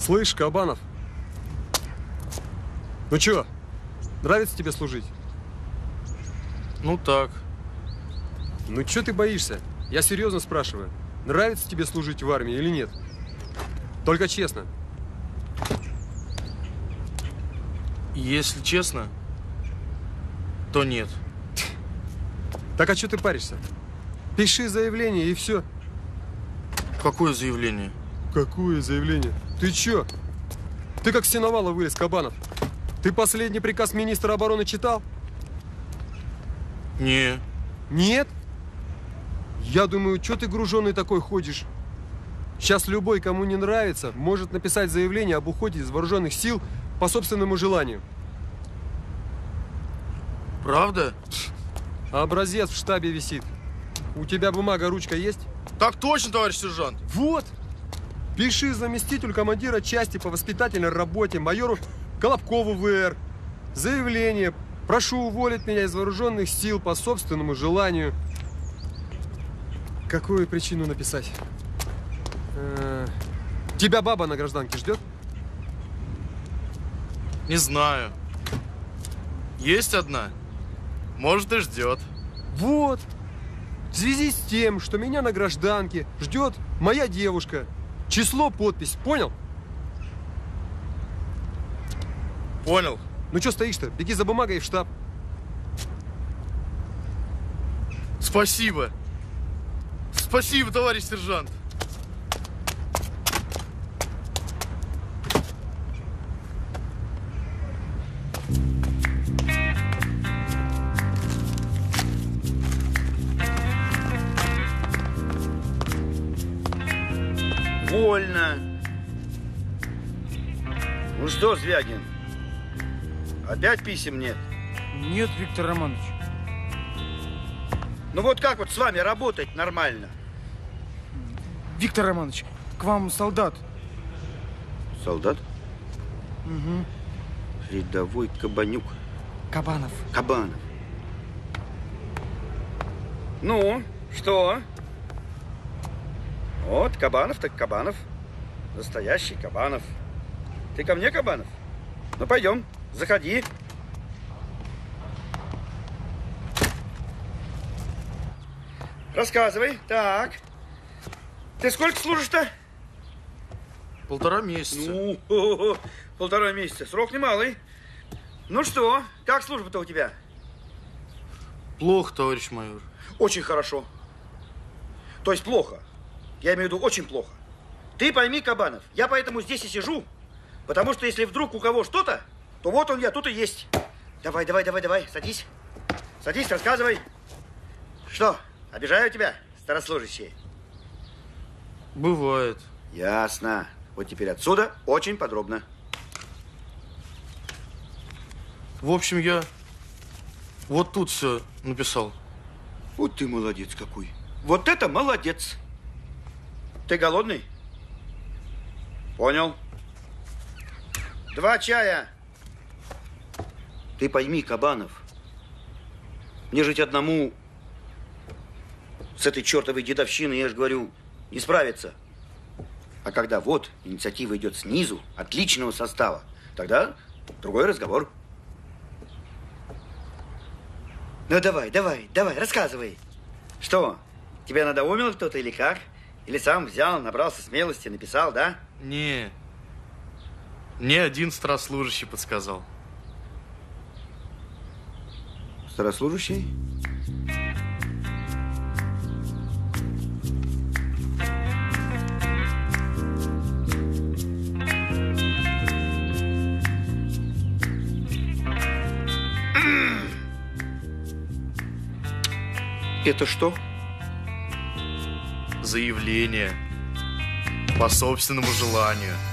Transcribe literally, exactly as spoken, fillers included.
Слышь, Кабанов, ну чё, нравится тебе служить? Ну так. Ну чё ты боишься? Я серьезно спрашиваю. Нравится тебе служить в армии или нет? Только честно. Если честно, то нет. Так а чё ты паришься? Пиши заявление и все. Какое заявление? Какое заявление? Ты чё? Ты как с сеновала вылез, Кабанов. Ты последний приказ министра обороны читал? Не. Нет? Я думаю, чё ты груженый такой ходишь? Сейчас любой, кому не нравится, может написать заявление об уходе из вооруженных сил по собственному желанию. Правда? Образец в штабе висит. У тебя бумага, ручка есть? Так точно, товарищ сержант. Вот. Пиши заместителю командира части по воспитательной работе майору Колобкову ВР. Заявление. Прошу уволить меня из вооруженных сил по собственному желанию. Какую причину написать? Э-э- тебя баба на гражданке ждет? Не знаю. Есть одна. Может, и ждет. Вот. В связи с тем, что меня на гражданке ждет моя девушка. Число, подпись. Понял? Понял. Ну что стоишь-то? Беги за бумагой в штаб. Спасибо. Спасибо, товарищ сержант. Вольно. Ну что, Звягин, опять писем нет? Нет, Виктор Романович. Ну вот как вот с вами работать нормально? Виктор Романович, к вам солдат. Солдат? Угу. Рядовой Кабанюк. Кабанов. Кабанов. Ну, что? Вот, Кабанов так Кабанов. Настоящий Кабанов. Ты ко мне, Кабанов? Ну, пойдем, заходи. Рассказывай. Так. Ты сколько служишь-то? Полтора месяца. Ну, хо-хо-хо. Полтора месяца. Срок немалый. Ну что, как служба-то у тебя? Плохо, товарищ майор. Очень хорошо. То есть плохо. Я имею в виду очень плохо. Ты пойми, Кабанов, я поэтому здесь и сижу. Потому что если вдруг у кого что-то, то вот он я тут и есть. Давай, давай, давай, давай, садись. Садись, рассказывай. Что, обижаю тебя, старослужащий? Бывает. Ясно. Вот теперь отсюда очень подробно. В общем, я вот тут все написал. Вот ты молодец какой. Вот это молодец. Ты голодный? Понял. Два чая. Ты пойми, Кабанов, мне жить одному с этой чертовой дедовщиной, я же говорю, не справиться. А когда вот инициатива идет снизу, от личного состава, тогда другой разговор. Ну давай, давай, давай, рассказывай. Что, тебя надоумил кто-то или как? Или сам взял, набрался смелости, написал, да? Не. Мне один старослужащий подсказал. Старослужащий? Это что? Заявление. По собственному желанию.